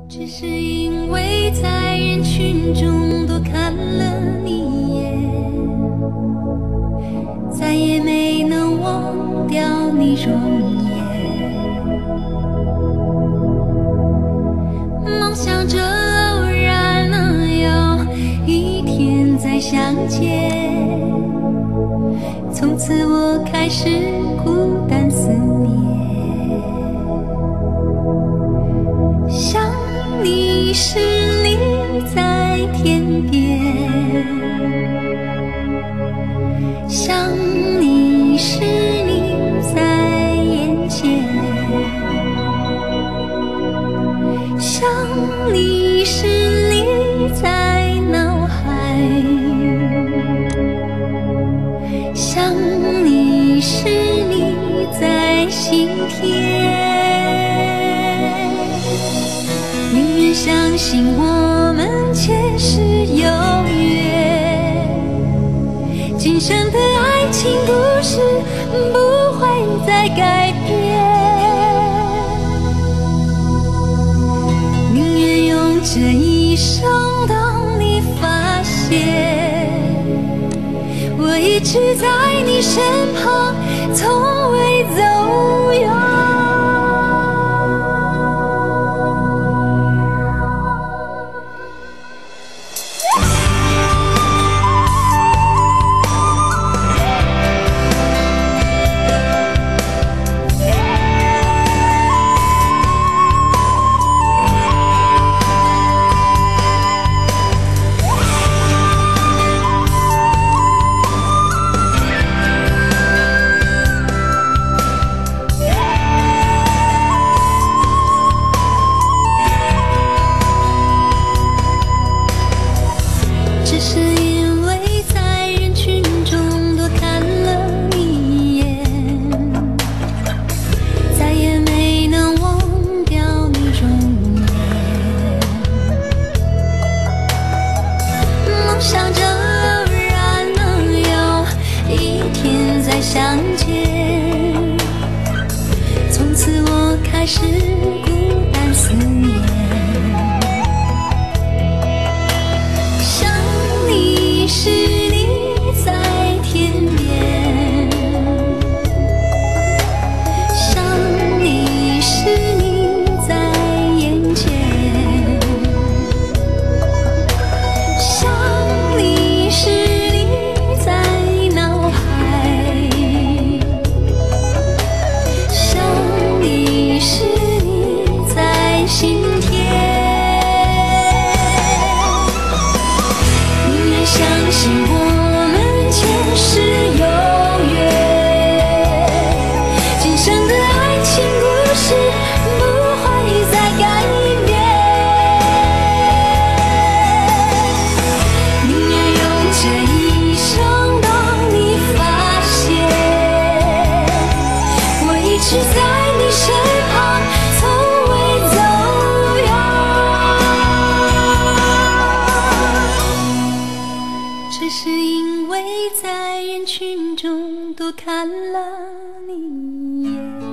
只是因为在人群中多看了你一眼，再也没能忘掉你容颜。梦想着偶然能有一天再相见，从此我开始孤单思念。想你时你在天边，想你时你在眼前，想你时你在脑海，想你时你在心田。宁愿相信我们前世有约，今生的爱情故事不会再改变。宁愿用这一生等你发现，我一直在你身旁，从未走远。想着偶然能有一天再相见，从此我开始孤单思念。想你时你在天边，想你时你在眼前，相信我们前世有约，今生的爱情故事不会再改变。宁愿用这一生等你发现，我一直在你身旁，从未走远。只是因为在人群中多看了你一眼。